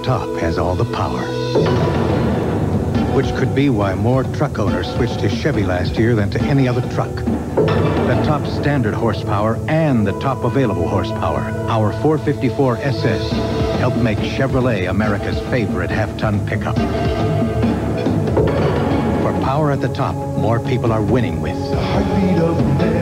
top has all the power. Which could be why more truck owners switched to Chevy last year than to any other truck. The top standard horsepower and the top available horsepower, our 454 SS, helped make Chevrolet America's favorite half-ton pickup. For power at the top, more people are winning with The heartbeat of America.